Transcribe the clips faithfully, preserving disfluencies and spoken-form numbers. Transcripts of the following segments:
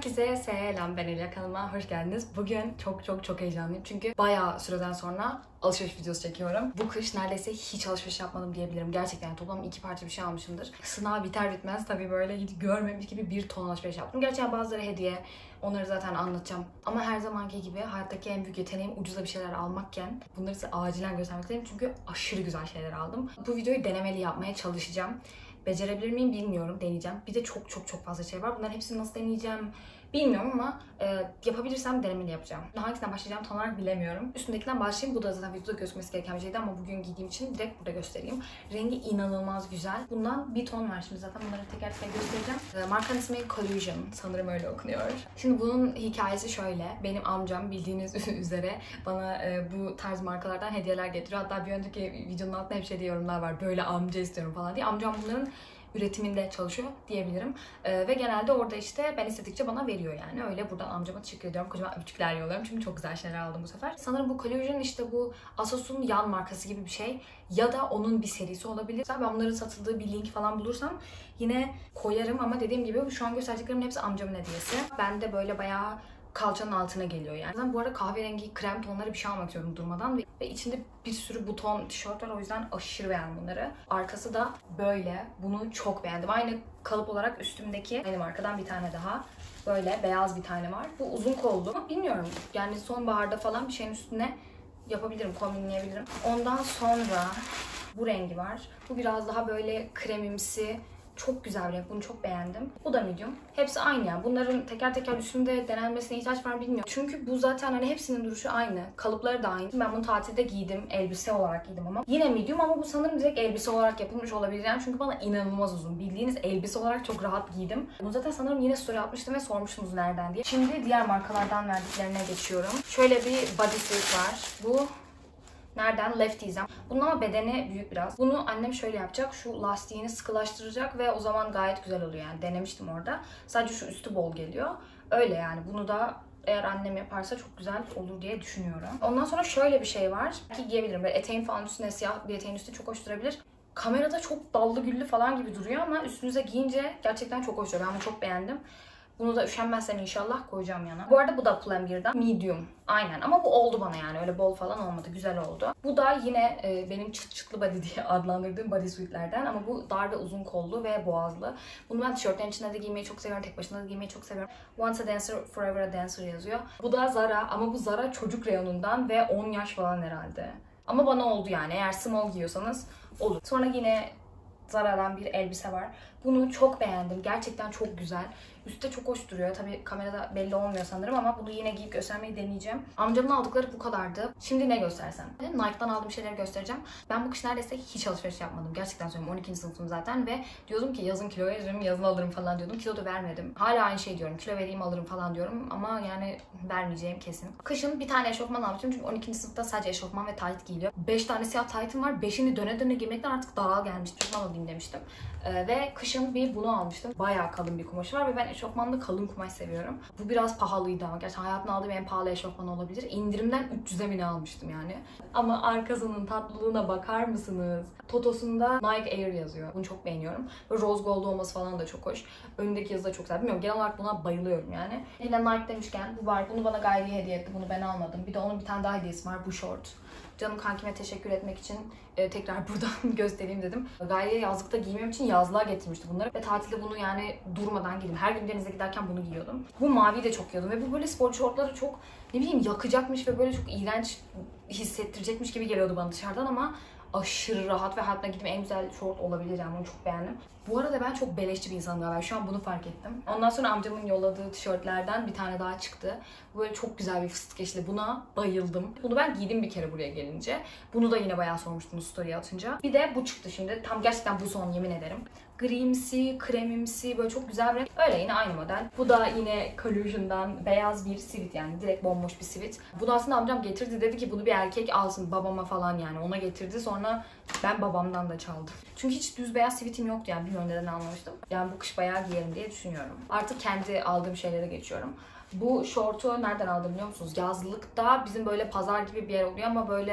Herkese selam, ben Elia, kanalıma hoş geldiniz. Bugün çok çok çok heyecanlıyım çünkü bayağı süreden sonra alışveriş videosu çekiyorum. Bu kış neredeyse hiç alışveriş yapmadım diyebilirim. Gerçekten toplam iki parça bir şey almışımdır. Sınav biter bitmez tabii böyle hiç görmemiş gibi bir ton alışveriş yaptım. Gerçekten bazıları hediye, onları zaten anlatacağım. Ama her zamanki gibi hayattaki en büyük yeteneğim ucuza bir şeyler almakken bunları size acilen göstermek istedim çünkü aşırı güzel şeyler aldım. Bu videoyu denemeli yapmaya çalışacağım. Becerebilir miyim bilmiyorum, deneyeceğim. Bir de çok çok çok fazla şey var. Bunların hepsini nasıl deneyeceğim bilmiyorum ama e, yapabilirsem denemeli yapacağım. Hangisinden başlayacağım tam olarak bilemiyorum. Üstündekinden başlayayım. Bu da zaten videoda gözükmesi gereken bir şeydi ama bugün giydiğim için direkt burada göstereyim. Rengi inanılmaz güzel. Bundan bir ton var şimdi zaten. Bunları teker teker göstereceğim. E, markanın ismi Collusion. Sanırım öyle okunuyor. Şimdi bunun hikayesi şöyle. Benim amcam bildiğiniz üzere bana e, bu tarz markalardan hediyeler getiriyor. Hatta bir önceki videonun altında hep şey diye yorumlar var. Böyle amca istiyorum falan diye. Amcam bunların üretiminde çalışıyor diyebilirim. Ee, ve genelde orada işte ben istedikçe bana veriyor yani. Öyle buradan amcama teşekkür ediyorum. Kocaman öpücükler yolluyorum. Çünkü çok güzel şeyler aldım bu sefer. Sanırım bu Collusion işte bu Asus'un yan markası gibi bir şey. Ya da onun bir serisi olabilir. Ben onların satıldığı bir link falan bulursam yine koyarım ama dediğim gibi şu an gösterdiklerimin hepsi amcamın hediyesi. Ben de böyle bayağı kalçanın altına geliyor yani. Ben bu arada kahverengi krem tonları bir şey almak istiyorum durmadan. Ve içinde bir sürü buton tişört var, o yüzden aşırı beğendim bunları. Arkası da böyle. Bunu çok beğendim. Aynı kalıp olarak üstümdeki aynı markadan bir tane daha. Böyle beyaz bir tane var. Bu uzun kollu. Ama bilmiyorum yani sonbaharda falan bir şeyin üstüne yapabilirim, kombinleyebilirim. Ondan sonra bu rengi var. Bu biraz daha böyle kremimsi. Çok güzel bir renk. Bunu çok beğendim. Bu da medium. Hepsi aynı yani. Bunların teker teker üstünde denenmesine ihtiyaç var bilmiyorum. Çünkü bu zaten hani hepsinin duruşu aynı. Kalıpları da aynı. Ben bunu tatilde giydim. Elbise olarak giydim ama. Yine medium ama bu sanırım direkt elbise olarak yapılmış olabilir. Yani çünkü bana inanılmaz uzun. Bildiğiniz elbise olarak çok rahat giydim. Bunu zaten sanırım yine story atmıştım ve sormuştunuz nereden diye. Şimdi diğer markalardan verdiklerine geçiyorum. Şöyle bir bodysuit var. Bu nereden? Lefties'den. Bunun ama bedeni büyük biraz. Bunu annem şöyle yapacak. Şu lastiğini sıkılaştıracak ve o zaman gayet güzel oluyor yani. Denemiştim orada. Sadece şu üstü bol geliyor. Öyle yani. Bunu da eğer annem yaparsa çok güzel olur diye düşünüyorum. Ondan sonra şöyle bir şey var. Ki giyebilirim. Böyle eteğin falan üstüne, siyah bir eteğin üstü çok hoş durabilir. Kamerada çok dallı güllü falan gibi duruyor ama üstünüze giyince gerçekten çok hoş duruyor. Ben bunu çok beğendim. Bunu da üşenmezsem inşallah koyacağım yana. Bu arada bu da Pull&Bear'dan. Medium. Aynen ama bu oldu bana yani. Öyle bol falan olmadı. Güzel oldu. Bu da yine e, benim çıt çıtlı body diye adlandırdığım bodysuitlerden. Ama bu dar ve uzun kollu ve boğazlı. Bunu ben tişörtlerin içinde de giymeyi çok seviyorum. Tek başına da giymeyi çok seviyorum. Once a dancer, forever a dancer yazıyor. Bu da Zara ama bu Zara çocuk reyonundan ve on yaş falan herhalde. Ama bana oldu yani. Eğer small giyiyorsanız olur. Sonra yine Zara'dan bir elbise var. Bunu çok beğendim. Gerçekten çok güzel. Üstte çok hoş duruyor. Tabii kamerada belli olmuyor sanırım ama bunu yine giyip göstermeyi deneyeceğim. Amcamın aldıkları bu kadardı. Şimdi ne göstersem? Nike'dan aldığım şeyleri göstereceğim. Ben bu kış neredeyse hiç alışveriş yapmadım. Gerçekten söylüyorum. on ikinci sınıfım zaten ve diyordum ki yazın kilo veririm, yazın alırım falan diyordum. Kilo da vermedim. Hala aynı şey diyorum. Kilo vereyim alırım falan diyorum ama yani vermeyeceğim kesin. Kışın bir tane eşofman almıştım çünkü on ikinci sınıfta sadece eşofman ve tayt giyiliyor. beş tane siyah taytım var. beşini döne döne giymekten artık daral gelmişti. Eşofman alayım demiştim. Ee, ve kışın bir bunu almıştım. Bayağı kalın bir kumaşı var ve ben eşofmanda kalın kumaş seviyorum. Bu biraz pahalıydı ama gerçekten hayatımda aldığım en pahalı eşofman olabilir. İndirimden üç yüze mi ne almıştım yani. Ama arkasının tatlılığına bakar mısınız? Totosunda Nike Air yazıyor. Bunu çok beğeniyorum. Ve rose gold olması falan da çok hoş. Önündeki yazı da çok güzel. Bilmiyorum, genel olarak buna bayılıyorum yani. Yine Nike demişken bu var. Bunu bana gayri hediye etti. Bunu ben almadım. Bir de onun bir tane daha hediyesi var. Bu short. Canım kankime teşekkür etmek için e, tekrar buradan göstereyim dedim. Gayriye yazlıkta giymem için yazlığa getirmişti bunları. Ve tatilde bunu yani durmadan giydim. Her gün denize giderken bunu giyiyordum. Bu maviyi de çok giyiyordum. Ve bu böyle spor şortları çok ne bileyim yakacakmış ve böyle çok iğrenç hissettirecekmiş gibi geliyordu bana dışarıdan ama aşırı rahat ve hatta gidip en güzel şort olabilir yani, bunu çok beğendim. Bu arada ben çok beleşçi bir insanım galiba. Şu an bunu fark ettim. Ondan sonra amcamın yolladığı tişörtlerden bir tane daha çıktı. Böyle çok güzel bir fıstık eşli. Buna bayıldım. Bunu ben giydim bir kere buraya gelince. Bunu da yine bayağı sormuştunuz story'e atınca. Bir de bu çıktı şimdi. Tam gerçekten bu son, yemin ederim. Grimsi, kremimsi, böyle çok güzel bir renk. Öyle yine aynı model. Bu da yine Collusion'dan beyaz bir sivit yani. Direkt bomboş bir sivit. Bunu aslında amcam getirdi. Dedi ki bunu bir erkek alsın babama falan yani. Ona getirdi. Sonra ben babamdan da çaldım. Çünkü hiç düz beyaz sivitim yoktu yani. Bilmiyorum neden almamıştım. Yani bu kış bayağı giyerim diye düşünüyorum. Artık kendi aldığım şeylere geçiyorum. Bu şortu nereden aldım biliyor musunuz? Yazlıkta bizim böyle pazar gibi bir yer oluyor ama böyle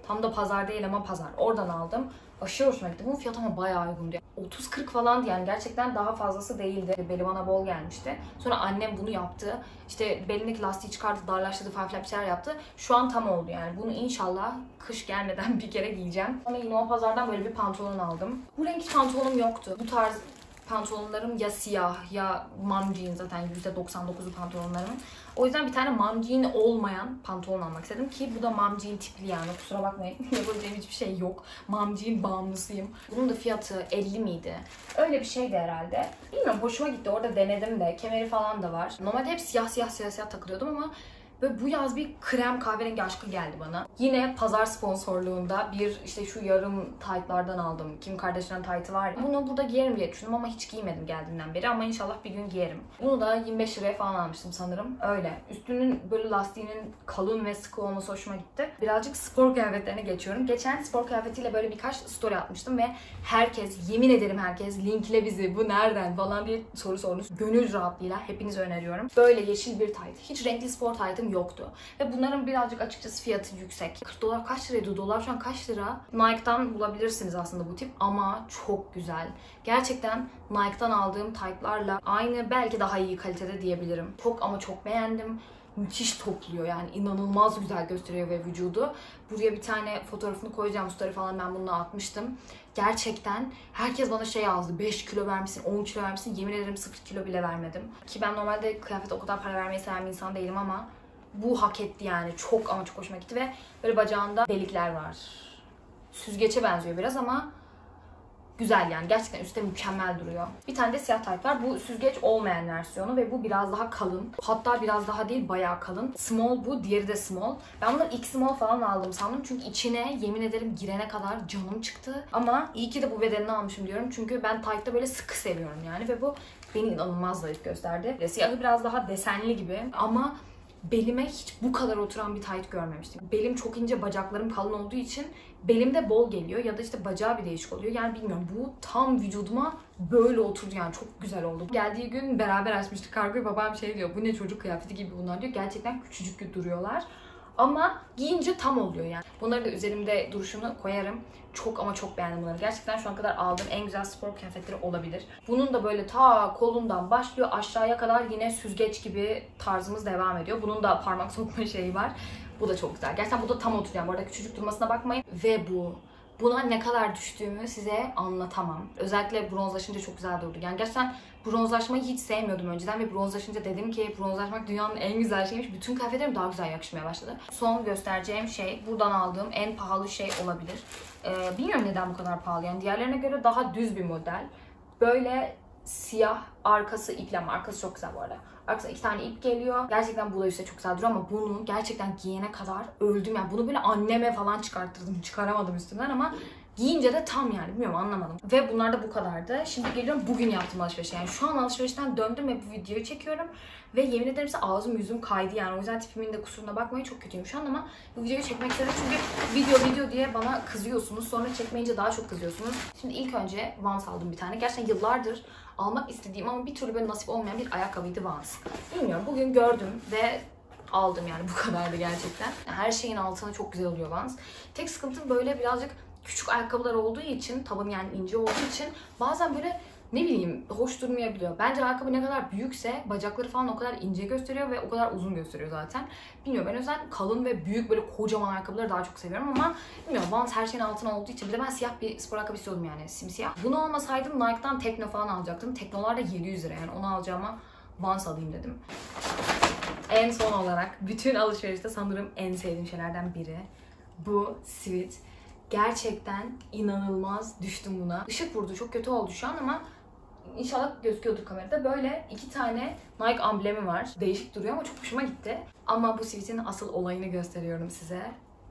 Tam da pazar değil ama pazar. Oradan aldım. Aşırı hoşuma gitti. Bunun fiyatı ama bayağı uygundu. otuz kırk falandı yani, gerçekten daha fazlası değildi. Beli bana bol gelmişti. Sonra annem bunu yaptı. İşte belindeki lastiği çıkardı, darlaştırdı falan filan bir şeyler yaptı. Şu an tam oldu yani. Bunu inşallah kış gelmeden bir kere giyeceğim. Sonra yine o pazardan böyle bir pantolon aldım. Bu renk hiç pantolonum yoktu. Bu tarz pantolonlarım ya siyah ya mom jean, zaten yüzde doksan dokuzu pantolonlarımın. O yüzden bir tane mom jean olmayan pantolon almak istedim ki bu da mom jean tipli yani, kusura bakmayın. Yapabileceğim hiçbir şey yok. Mom jean bağımlısıyım. Bunun da fiyatı elli miydi? Öyle bir şeydi herhalde. Bilmiyorum, hoşuma gitti. Orada denedim de. Kemeri falan da var. Normalde hep siyah siyah siyah siyah takılıyordum ama böyle bu yaz bir krem kahverengi aşkı geldi bana. Yine pazar sponsorluğunda bir işte şu yarım taytlardan aldım. Kim Kardashian taytı var ya. Bunu burada giyerim diye düşündüm ama hiç giymedim geldiğinden beri, ama inşallah bir gün giyerim. Bunu da yirmi beş liraya falan almıştım sanırım. Öyle. Üstünün böyle lastiğinin kalın ve sıkı olması hoşuma gitti. Birazcık spor kıyafetlerine geçiyorum. Geçen spor kıyafetiyle böyle birkaç story atmıştım ve herkes, yemin ederim herkes linkle bizi, bu nereden falan diye soru sormuş. Gönül rahatlığıyla hepinize öneriyorum. Böyle yeşil bir tayt. Hiç renkli spor taytım yoktu. Ve bunların birazcık açıkçası fiyatı yüksek. kırk dolar kaç liraydı? Dolar şu an kaç lira? Nike'dan bulabilirsiniz aslında bu tip ama çok güzel. Gerçekten Nike'dan aldığım taytlarla aynı, belki daha iyi kalitede diyebilirim. Çok ama çok beğendim. Müthiş topluyor yani, inanılmaz güzel gösteriyor ve vücudu. Buraya bir tane fotoğrafını koyacağım, story falan, ben bununla atmıştım. Gerçekten herkes bana şey yazdı, beş kilo vermişsin, on kilo vermişsin, yemin ederim sıfır kilo bile vermedim. Ki ben normalde kıyafete o kadar para vermeyi seven bir insan değilim ama bu hak etti yani, çok ama çok hoşuma gitti ve böyle bacağında delikler var. Süzgeçe benziyor biraz ama güzel yani, gerçekten üstte mükemmel duruyor. Bir tane de siyah tayt var. Bu süzgeç olmayan versiyonu ve bu biraz daha kalın. Hatta biraz daha değil, bayağı kalın. Small bu, diğeri de small. Ben bunları ilk small falan aldım sandım. Çünkü içine yemin ederim girene kadar canım çıktı. Ama iyi ki de bu bedenini almışım diyorum. Çünkü ben taytta böyle sıkı seviyorum yani ve bu beni inanılmaz zayıf gösterdi. Siyahı biraz daha desenli gibi ama belime hiç bu kadar oturan bir tayt görmemiştim. Belim çok ince, bacaklarım kalın olduğu için belimde bol geliyor ya da işte bacağı bir değişik oluyor. Yani bilmiyorum, bu tam vücuduma böyle oturdu yani, çok güzel oldu. Geldiği gün beraber açmıştık kargoyu, babam şey diyor, bu ne çocuk kıyafeti gibi bunlar diyor. Gerçekten küçücük duruyorlar. Ama giyince tam oluyor yani. Bunları da üzerimde duruşunu koyarım. Çok ama çok beğendim bunları. Gerçekten şu an kadar aldığım en güzel spor kıyafetleri olabilir. Bunun da böyle ta kolundan başlıyor aşağıya kadar yine süzgeç gibi tarzımız devam ediyor. Bunun da parmak sokma şeyi var. Bu da çok güzel. Gerçekten bu da tam oturuyor. Bu arada küçücük durmasına bakmayın. Ve bu. Buna ne kadar düştüğümü size anlatamam. Özellikle bronzlaşınca çok güzel durdu. Yani gerçekten bronzlaşmayı hiç sevmiyordum önceden ve bronzlaşınca dedim ki bronzlaşmak dünyanın en güzel şeymiş. Bütün kıyafetlerim daha güzel yakışmaya başladı. Son göstereceğim şey buradan aldığım en pahalı şey olabilir. Ee, bilmiyorum neden bu kadar pahalı. Yani diğerlerine göre daha düz bir model. Böyle siyah, arkası ipleme. Arkası çok güzel bu arada. Arkasına iki tane ip geliyor. Gerçekten bu da üstte çok güzel duruyor ama bunu gerçekten giyene kadar öldüm. Yani bunu böyle anneme falan çıkarttırdım. Çıkaramadım üstümden ama giyince de tam yani, bilmiyorum, anlamadım. Ve bunlar da bu kadardı. Şimdi geliyorum bugün yaptığım alışverişe. Yani şu an alışverişten döndüm ve bu videoyu çekiyorum. Ve yemin ederim size ağzım yüzüm kaydı yani. O yüzden tipimin de kusuruna bakmayın, çok kötüyüm şu an ama bu videoyu çekmek istedim. Çünkü video video diye bana kızıyorsunuz. Sonra çekmeyince daha çok kızıyorsunuz. Şimdi ilk önce Vans aldım bir tane. Gerçekten yıllardır almak istediğim ama bir türlü böyle nasip olmayan bir ayakkabıydı Vans. Bilmiyorum, bugün gördüm ve aldım yani, bu kadardı gerçekten. Her şeyin altına çok güzel oluyor Vans. Tek sıkıntım böyle birazcık küçük ayakkabılar olduğu için, tabanı yani ince olduğu için bazen böyle ne bileyim hoş durmayabiliyor. Bence ayakkabı ne kadar büyükse bacakları falan o kadar ince gösteriyor ve o kadar uzun gösteriyor zaten. Bilmiyorum, ben o yüzden kalın ve büyük böyle kocaman ayakkabıları daha çok seviyorum ama bilmiyorum, Vans her şeyin altına olduğu için. Bir de ben siyah bir spor ayakkabı istiyordum yani, simsiyah. Bunu almasaydım Nike'dan Tekno falan alacaktım. Teknolar da yedi yüz lira yani, onu alacağıma Vans alayım dedim. En son olarak bütün alışverişte sanırım en sevdiğim şeylerden biri bu sweat. Gerçekten inanılmaz düştüm buna. Işık vurdu, çok kötü oldu şu an ama İnşallah gözüküyordur kamerada. Böyle iki tane Nike amblemi var. Değişik duruyor ama çok hoşuma gitti. Ama bu sweat'in asıl olayını gösteriyorum size.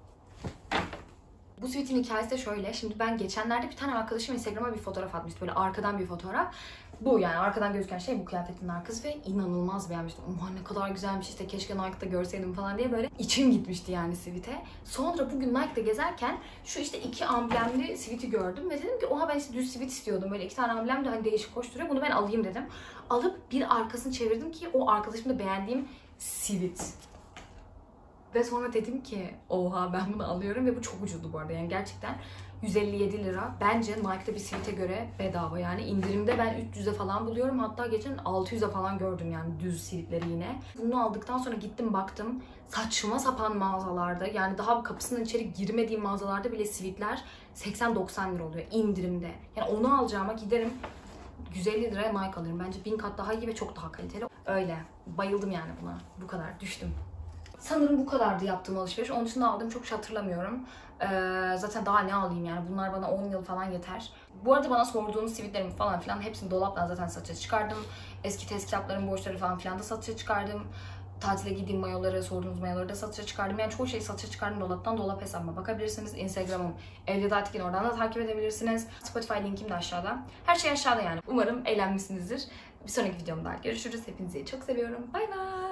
Bu sweat'in hikayesi de şöyle. Şimdi ben geçenlerde bir tane arkadaşım Instagram'a bir fotoğraf atmıştı. Böyle arkadan bir fotoğraf. Bu yani arkadan gözüken şey bu kıyafetin arkası ve inanılmaz beğenmiştim. Oha ne kadar güzelmiş işte, keşke Nike'da görseydim falan diye böyle içim gitmişti yani sweat'e. Sonra bugün Nike'da gezerken şu işte iki amblemli sweat'i gördüm ve dedim ki oha ben işte düz sweat istiyordum. Böyle iki tane amblem de hani değişik hoş duruyor. Bunu ben alayım dedim. Alıp bir arkasını çevirdim ki o arkadaşımda beğendiğim sweat. Ve sonra dedim ki oha ben bunu alıyorum ve bu çok ucuzdu bu arada yani gerçekten yüz elli yedi lira. Bence Nike'da bir sivite göre bedava yani indirimde ben üç yüze falan buluyorum. Hatta geçen altı yüze falan gördüm yani düz sivitleri yine. Bunu aldıktan sonra gittim baktım saçma sapan mağazalarda yani daha kapısından içeri girmediğim mağazalarda bile sivitler seksen doksan lira oluyor indirimde. Yani onu alacağıma giderim yüz elli liraya Nike alırım. Bence bin kat daha iyi ve çok daha kaliteli. Öyle. Bayıldım yani buna. Bu kadar. Düştüm. Sanırım bu kadardı yaptığım alışveriş. Onun dışında aldığım çok şey hatırlamıyorum. Ee, zaten daha ne alayım yani. Bunlar bana on yıl falan yeter. Bu arada bana sorduğunuz sivitlerimi falan filan hepsini dolaptan zaten satışa çıkardım. Eski test kitaplarım, borçları falan filan da satışa çıkardım. Tatile gideyim mayoları, sorduğunuz mayoları da satışa çıkardım. Yani çoğu şeyi satışa çıkardım dolaptan. Dolap hesabıma bakabilirsiniz. Instagram'ım Evliya Atkin, oradan da takip edebilirsiniz. Spotify linkim de aşağıda. Her şey aşağıda yani. Umarım eğlenmişsinizdir. Bir sonraki videomda görüşürüz. Hepinizi çok seviyorum. Bay bay.